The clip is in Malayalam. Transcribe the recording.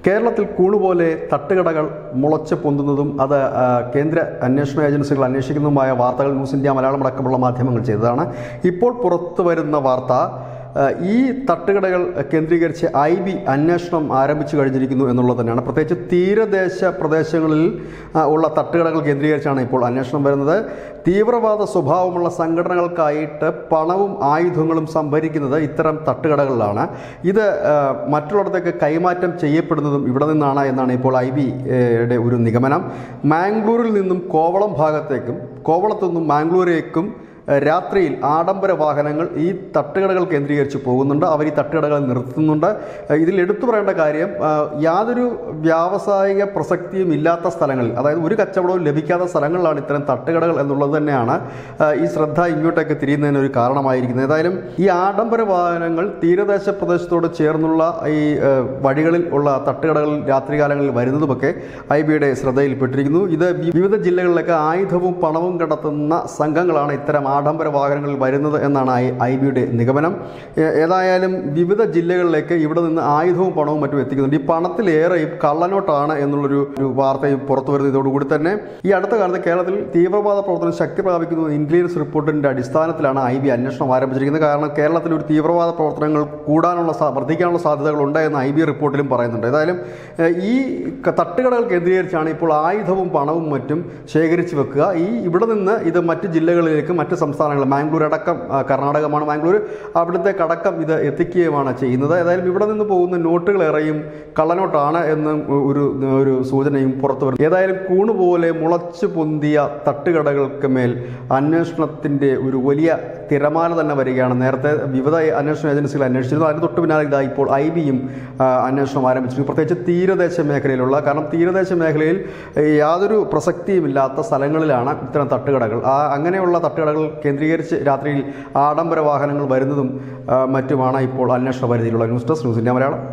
കേരളത്തിൽ കൂണുപോലെ തട്ടുകടകൾ മുളച്ച് പൊന്തുന്നതും അത് കേന്ദ്ര അന്വേഷണ ഏജൻസികൾ അന്വേഷിക്കുന്നതുമായ വാർത്തകൾ ന്യൂസ് ഇന്ത്യ മലയാളം അടക്കമുള്ള മാധ്യമങ്ങൾ ചെയ്തതാണ്. ഇപ്പോൾ പുറത്തു വരുന്ന വാർത്ത ഈ തട്ടുകടകൾ കേന്ദ്രീകരിച്ച് IB അന്വേഷണം ആരംഭിച്ചു കഴിഞ്ഞിരിക്കുന്നു എന്നുള്ളത് തന്നെയാണ്. പ്രത്യേകിച്ച് തീരദേശ പ്രദേശങ്ങളിൽ ഉള്ള തട്ടുകടകൾ കേന്ദ്രീകരിച്ചാണ് ഇപ്പോൾ അന്വേഷണം വരുന്നത്. തീവ്രവാദ സ്വഭാവമുള്ള സംഘടനകൾക്കായിട്ട് പണവും ആയുധങ്ങളും സംഭരിക്കുന്നത് ഇത്തരം തട്ടുകടകളിലാണ്. ഇത് മറ്റുള്ളിടത്തേക്ക് കൈമാറ്റം ചെയ്യപ്പെടുന്നതും ഇവിടെ നിന്നാണ് എന്നാണ് ഇപ്പോൾ IBയുടെ ഒരു നിഗമനം. മാംഗ്ലൂരിൽ നിന്നും കോവളം ഭാഗത്തേക്കും കോവളത്തു നിന്നും മാംഗ്ലൂരേക്കും രാത്രിയിൽ ആഡംബര വാഹനങ്ങൾ ഈ തട്ടുകടകൾ കേന്ദ്രീകരിച്ച് പോകുന്നുണ്ട്. അവർ ഈ തട്ടുകടകൾ നിർത്തുന്നുണ്ട്. ഇതിൽ എടുത്തു പറയേണ്ട കാര്യം, യാതൊരു വ്യാവസായിക പ്രസക്തിയും ഇല്ലാത്ത സ്ഥലങ്ങളിൽ, അതായത് ഒരു കച്ചവടവും ലഭിക്കാത്ത സ്ഥലങ്ങളിലാണ് ഇത്തരം തട്ടുകടകൾ എന്നുള്ളത് തന്നെയാണ് ഈ ശ്രദ്ധ ഇങ്ങോട്ടേക്ക് തിരിയുന്നതിന് ഒരു കാരണമായിരിക്കുന്നത്. ഏതായാലും ഈ ആഡംബര വാഹനങ്ങൾ തീരദേശ പ്രദേശത്തോട് ചേർന്നുള്ള ഈ വഴികളിൽ ഉള്ള തട്ടുകടകളിൽ രാത്രികാലങ്ങളിൽ വരുന്നതുമൊക്കെ IBയുടെ ശ്രദ്ധയിൽപ്പെട്ടിരിക്കുന്നു. ഇത് വിവിധ ജില്ലകളിലൊക്കെ ആയുധവും പണവും കടത്തുന്ന സംഘങ്ങളാണ് ഇത്തരം ആഡംബര വാഹനങ്ങളിൽ വരുന്നത് എന്നാണ് IBയുടെ നിഗമനം. ഏതായാലും വിവിധ ജില്ലകളിലേക്ക് ഇവിടെ നിന്ന് ആയുധവും പണവും മറ്റും എത്തിക്കുന്നുണ്ട്. ഈ പണത്തിലേറെയും കള്ളനോട്ടാണ് എന്നുള്ളൊരു വാർത്തയും പുറത്തു വരുന്നത്. ഇതോടുകൂടി തന്നെ ഈ അടുത്ത കാലത്ത് കേരളത്തിൽ തീവ്രവാദ പ്രവർത്തനം ശക്തി പ്രാപിക്കുന്ന ഇന്റലിജൻസ് റിപ്പോർട്ടിന്റെ അടിസ്ഥാനത്തിലാണ് IB അന്വേഷണം ആരംഭിച്ചിരിക്കുന്നത്. കാരണം കേരളത്തിൽ ഒരു തീവ്രവാദ പ്രവർത്തനങ്ങൾ വർദ്ധിക്കാനുള്ള സാധ്യതകളുണ്ട് എന്ന് IB റിപ്പോർട്ടിലും പറയുന്നുണ്ട്. ഏതായാലും ഈ തട്ടുകടകൾ കേന്ദ്രീകരിച്ചാണ് ഇപ്പോൾ ആയുധവും പണവും മറ്റും ശേഖരിച്ചു വെക്കുക. ഇവിടെ നിന്ന് ഇത് മറ്റ് ജില്ലകളിലേക്ക്, മറ്റ് സംസ്ഥാനങ്ങൾ, മാംഗ്ലൂർ അടക്കം, കർണാടകമാണ് മാംഗ്ലൂർ, അവിടുത്തേക്കടക്കം ഇത് എത്തിക്കുകയുമാണ് ചെയ്യുന്നത്. ഏതായാലും ഇവിടെ നിന്ന് പോകുന്ന നോട്ടുകളേറെയും കള്ളനോട്ടാണ് എന്നും ഒരു സൂചനയും പുറത്തു വരുന്നു. ഏതായാലും കൂണുപോലെ മുളച്ചു പൊന്തിയ തട്ടുകടകൾക്ക് മേൽ അന്വേഷണത്തിൻ്റെ ഒരു വലിയ തിരമാല തന്നെ വരികയാണ്. നേരത്തെ വിവിധ അന്വേഷണ ഏജൻസികൾ അന്വേഷിച്ചിരുന്നു. അതിന് തൊട്ട് പിന്നാലെ ഇതാ ഇപ്പോൾ IBയും അന്വേഷണം ആരംഭിച്ചു. പ്രത്യേകിച്ച് തീരദേശ മേഖലയിലുള്ള, കാരണം തീരദേശ മേഖലയിൽ യാതൊരു പ്രസക്തിയുമില്ലാത്ത സ്ഥലങ്ങളിലാണ് ഇത്തരം തട്ടുകടകൾ. അങ്ങനെയുള്ള തട്ടുകടകൾ കേന്ദ്രീകരിച്ച് രാത്രിയിൽ ആഡംബര വാഹനങ്ങൾ വരുന്നതും മറ്റുമാണ് ഇപ്പോൾ അന്വേഷണ പരിധിയിലുള്ള. News desk, news India Malayalam.